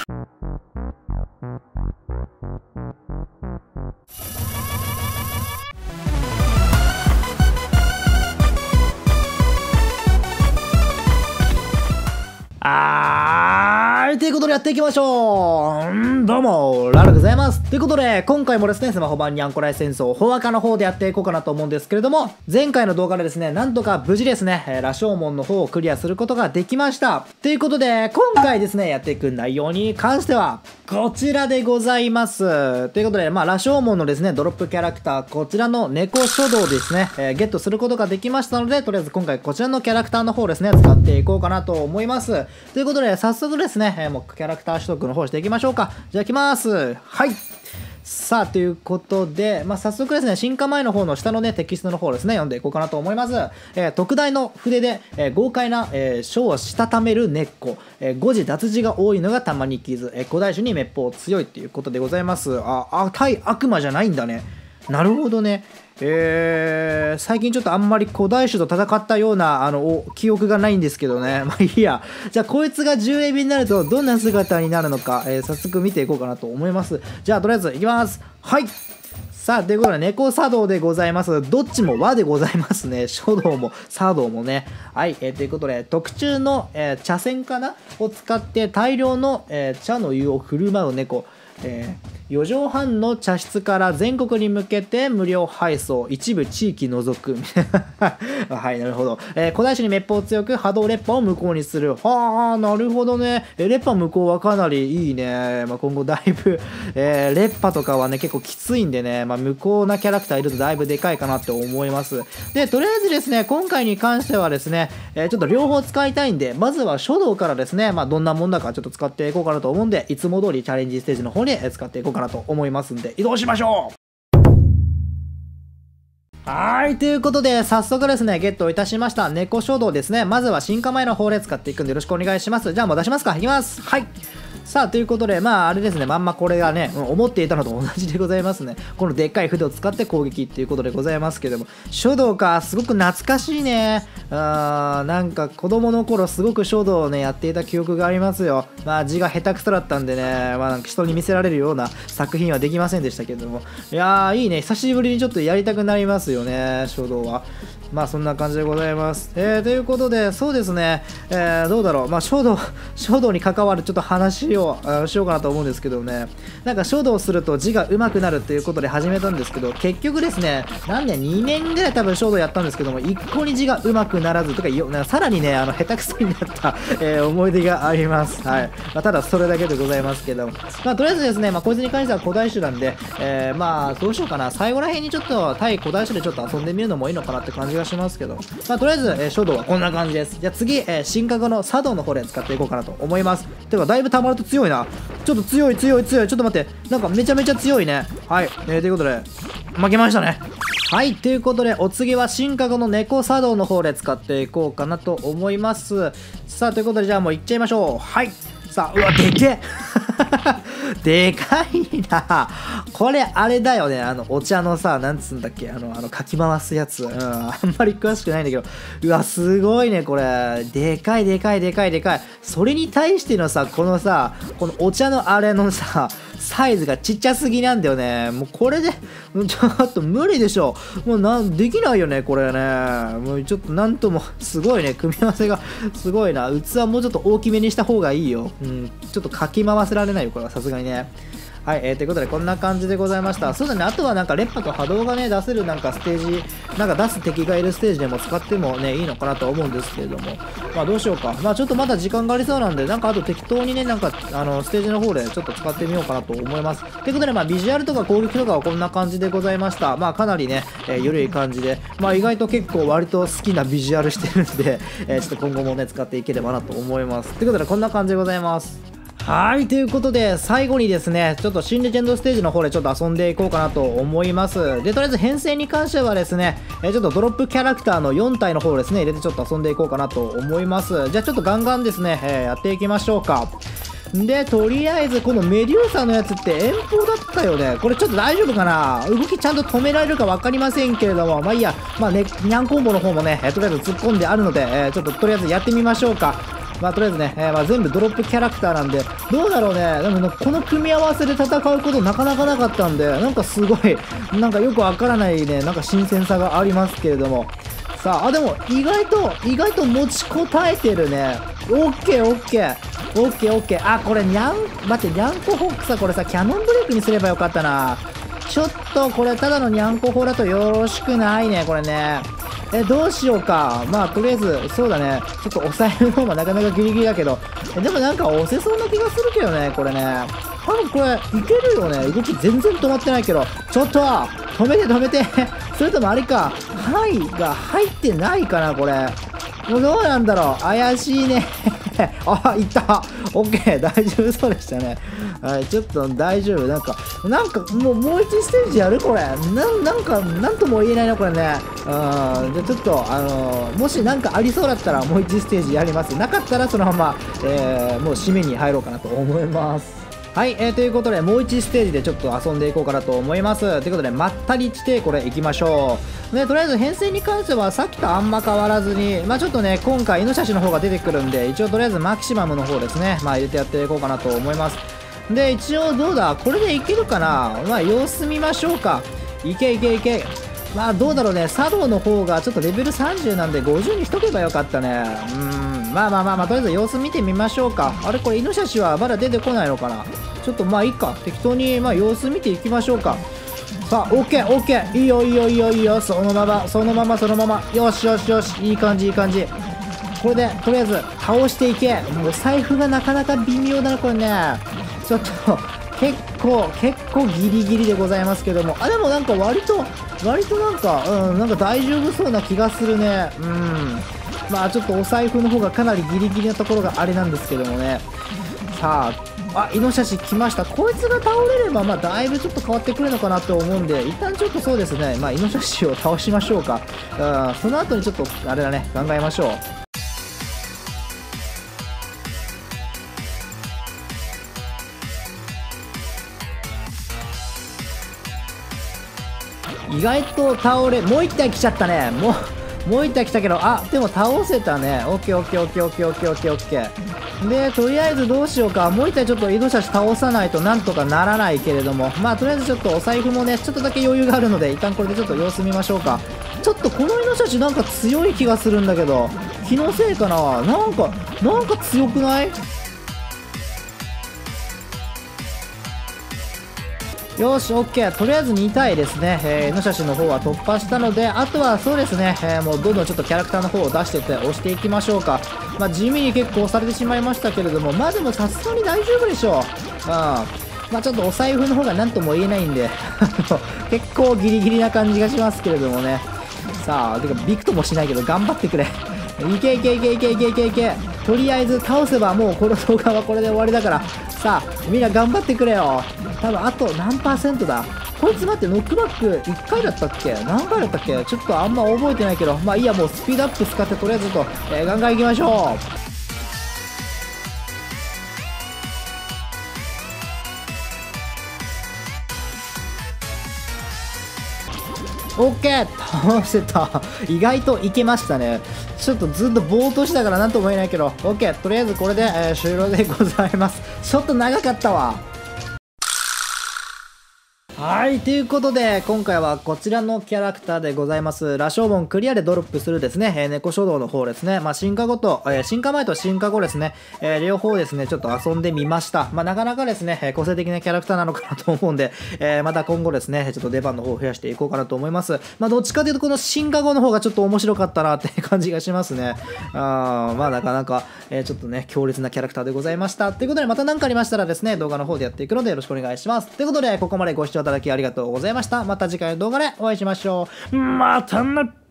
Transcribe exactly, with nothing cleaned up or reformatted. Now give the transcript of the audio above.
あーということでやっていきましょう。んどうも、ラルでございます。ということで、今回もですね、スマホ版にゃんこらい戦争、ホアカの方でやっていこうかなと思うんですけれども、前回の動画でですね、なんとか無事ですね、えー、羅生門の方をクリアすることができました。ということで、今回ですね、やっていく内容に関しては、こちらでございます。ということで、まあ、羅生門のですね、ドロップキャラクター、こちらの猫書道ですね、えー、ゲットすることができましたので、とりあえず今回こちらのキャラクターの方ですね、使っていこうかなと思います。ということで、早速ですね、えー、もうキャラクター取得の方していきましょうか。じゃあ行きます。はい。さあ、ということで、まあ、早速ですね、進化前の方の下のね、テキストの方ですね、読んでいこうかなと思います。えー、特大の筆で、えー、豪快な、えー、書をしたためる根っこ、えー、誤字脱字が多いのがたまに傷、えー、古代種に滅法強いっていうことでございます。あ、あ、対悪魔じゃないんだね。なるほどね。えー、最近ちょっとあんまり古代種と戦ったようなあの記憶がないんですけどね。まあいいや。じゃあこいつがじゅうエビになるとどんな姿になるのか、えー、早速見ていこうかなと思います。じゃあとりあえずいきます。はい。さあ、ということで、猫茶道でございます。どっちも和でございますね。書道も茶道もね。はい、えー、ということで、特注の、えー、茶筅かなを使って大量の、えー、茶の湯を振る舞う猫。えー、よじょうはんの茶室から全国に向けて無料配送、一部地域除くはい、なるほど、えー、古代種に滅法強く波動烈波を無効にする。はあ、なるほどね。えー、烈波無効はかなりいいね。まあ、今後だいぶ、えー、烈波とかはね結構きついんでね、まあ、無効なキャラクターいるとだいぶでかいかなって思います。でとりあえずですね、今回に関してはですね、えー、ちょっと両方使いたいんで、まずは書道からですね、まあ、どんなもんだかちょっと使っていこうかなと思うんで、いつも通りチャレンジステージの方に使っていこうかなと思いますんで、移動しましょう。はい、ということで早速ですねゲットいたしました猫書道ですね。まずは進化前の方で使っていくんでよろしくお願いします。じゃあもう出しますか。いきます。はい。さあということで、まああれですね、まんまこれがね、うん、思っていたのと同じでございますね。このでっかい筆を使って攻撃っていうことでございますけども、書道か、すごく懐かしいね。あー、なんか子供の頃すごく書道をねやっていた記憶がありますよ。まあ字が下手くそだったんでね、まあなんか人に見せられるような作品はできませんでしたけども、いやーいいね、久しぶりにちょっとやりたくなりますよね、書道は。まあそんな感じでございます。えー、ということで、そうですね、えー、どうだろう、まあ書道、書道に関わるちょっと話をしようかなと思うんですけどね、なんか書道すると字が上手くなるっていうことで始めたんですけど、結局ですね、何年、にねんぐらい多分書道やったんですけども、一向に字が上手くならずとか、さらにね、あの下手くそになった、えー、思い出があります。はい。まあ、ただそれだけでございますけども、まあとりあえずですね、まあこいつに関しては古代種なんで、えー、まあどうしようかな、最後らへんにちょっと対古代種でちょっと遊んでみるのもいいのかなって感じがしますけど、まあとりあえず、えー、書道はこんな感じです。じゃあ次、えー、進化後の茶道の方で使っていこうかなと思います。てかだいぶ溜まると強いな。ちょっと強い強い強い。ちょっと待って、なんかめちゃめちゃ強いね。はい、えー、ということで負けましたね。はい、ということでお次は進化後の猫茶道の方で使っていこうかなと思います。さあということで、じゃあもういっちゃいましょう。はい。さあ、うわ、でけでかいな。これあれだよね、あのお茶のさ、なんつうんだっけ、あのあのかき回すやつ、うん、あんまり詳しくないんだけど、うわすごいねこれ。でかいでかいでかいでかい。それに対してのさ、このさ、このお茶のあれのさサイズがちっちゃすぎなんだよね。もうこれでちょっと無理でしょ。もうなんできないよねこれね。もうちょっとなんともすごいね、組み合わせがすごいな。器もうちょっと大きめにした方がいいよ。うん、ちょっとかき回せられないよこれはさすがにね。はい、えー、ということでこんな感じでございました。そうだね、あとはなんか烈波と波動がね出せるなんかステージ、なんか出す敵がいるステージでも使ってもねいいのかなと思うんですけれども、まあどうしようか。まあちょっとまだ時間がありそうなんで、なんかあと適当にね、なんかあのステージの方でちょっと使ってみようかなと思います。ということで、まあビジュアルとか攻撃とかはこんな感じでございました。まあかなりね、えー、緩い感じで、まあ意外と結構割と好きなビジュアルしてるんで、えー、ちょっと今後もね使っていければなと思います。ということでこんな感じでございます。はい、ということで最後にですね、ちょっと新レジェンドステージの方でちょっと遊んでいこうかなと思います。でとりあえず編成に関してはですね、えちょっとドロップキャラクターのよん体の方をですね入れてちょっと遊んでいこうかなと思います。じゃあちょっとガンガンですね、えー、やっていきましょうか。でとりあえずこのメデューサのやつって遠方だったよね。これちょっと大丈夫かな。動きちゃんと止められるか分かりませんけれども、まあいいや、まあね、ニャンコンボの方もね、えー、とりあえず突っ込んであるので、えー、ちょっととりあえずやってみましょうか。 まあとりあえずね、えー、まあ全部ドロップキャラクターなんで、どうだろうね。でもこの組み合わせで戦うことなかなかなかったんで、なんかすごい、なんかよくわからないね、なんか新鮮さがありますけれども。さあ、あ、でも意外と、意外と持ちこたえてるね。オッケーオッケー。オッケーオッケー。あ、これニャン、待って、ニャンコホックさ、これさ、キャノンブレイクにすればよかったな。ちょっとこれただのニャンコ砲だとよろしくないね、これね。え、どうしようか。まあ、とりあえず、そうだね。ちょっと抑えるのがなかなかギリギリだけど。え、でもなんか押せそうな気がするけどね、これね。多分これ、いけるよね。動き全然止まってないけど。ちょっと止めて止めてそれともあれか。はいが入ってないかな、これ。もうどうなんだろう。怪しいねあ、いった。オッケー、大丈夫そうでしたね。はい、ちょっと大丈夫。なんか、なんか、もう、もう一ステージやるこれ。なん、なんか、なんとも言えないな、これね。うん、じゃ、ちょっと、あのー、もしなんかありそうだったら、もう一ステージやります。なかったら、そのまま、えー、もう締めに入ろうかなと思います。はい、えー、ということで、もういちステージでちょっと遊んでいこうかなと思います。ということで、まったり地底、これ行きましょう。で、とりあえず編成に関しては、さっきとあんま変わらずに、まあちょっとね、今回、イノシシの方が出てくるんで、一応とりあえずマキシマムの方ですね、まあ入れてやっていこうかなと思います。で、一応どうだ、これでいけるかな。まあ様子見ましょうか。いけいけいけ。まあどうだろうね、茶道の方がちょっとレベルさんじゅうなんでごじゅうにしとけばよかったね。うーん、まあまあまあまあ、とりあえず様子見てみましょうか。あれこれイノシシはまだ出てこないのかな。ちょっとまあいいか。適当にまあ様子見ていきましょうか。さあ、オッケーオッケー。いいよいいよいいよいいよ。そのまま、そのままそのまま。よしよしよし。いい感じいい感じ。これで、とりあえず倒していけ。もう財布がなかなか微妙だな、これね。ちょっと、結構、結構ギリギリでございますけども。あ、でもなんか割と、割となんか、うん、なんか大丈夫そうな気がするね。うん。まあちょっとお財布の方がかなりギリギリなところがあれなんですけどもね。さあ、あ、イノシシ来ました。こいつが倒れれば、まあだいぶちょっと変わってくるのかなと思うんで、一旦ちょっとそうですね、まあイノシシを倒しましょうか。うん、その後にちょっと、あれだね、考えましょう。意外と倒れ、もう一体来ちゃったね。もう、もう一体来たけど、あ、でも倒せたね。オッケーオッケーオッケーオッケーオッケーオッケーオッケー。で、とりあえずどうしようか。もう一体ちょっとイノシシ倒さないとなんとかならないけれども。まあ、とりあえずちょっとお財布もね、ちょっとだけ余裕があるので、一旦これでちょっと様子見ましょうか。ちょっとこのイノシシなんか強い気がするんだけど、気のせいかな。なんか、なんか強くない？よし、オッケー。とりあえずに体ですね。えー、イノシシの方は突破したので、あとはそうですね、えー、もうどんどんちょっとキャラクターの方を出してって押していきましょうか。まあ、地味に結構押されてしまいましたけれども、まあでもさすがに大丈夫でしょう。うん。まあちょっとお財布の方が何とも言えないんで、結構ギリギリな感じがしますけれどもね。さあ、てかビクともしないけど頑張ってくれ。いけいけいけいけいけいけいけ。とりあえず倒せばもうこの動画はこれで終わりだから。さあ、みんな頑張ってくれよ。多分あと何パーセントだ。こいつ待って、ノックバックいっかいだったっけ？何回だったっけ？ちょっとあんま覚えてないけど、まあいいや、もうスピードアップ使ってとりあえずと、えー、ガンガン行きましょう。オッケー倒せた。意外といけましたね。ちょっとずっとぼーっとしたからなんとも言えないけど、オッケー。とりあえずこれで、えー、終了でございます。ちょっと長かったわ。はい、ということで、今回はこちらのキャラクターでございます。羅生門クリアでドロップするですね、えー、猫書道の方ですね。まあ、進化後と、えー、進化前と進化後ですね、えー、両方ですね、ちょっと遊んでみました。まあ、なかなかですね、えー、個性的なキャラクターなのかなと思うんで、えー、また今後ですね、ちょっと出番の方を増やしていこうかなと思います。まあ、どっちかというと、この進化後の方がちょっと面白かったなって感じがしますね。あまあ、なかなか、えー、ちょっとね、強烈なキャラクターでございました。ということで、また何かありましたらですね、動画の方でやっていくのでよろしくお願いします。ということで、ここまでご視聴いただきありがとうございました。また次回の動画でお会いしましょう。またね。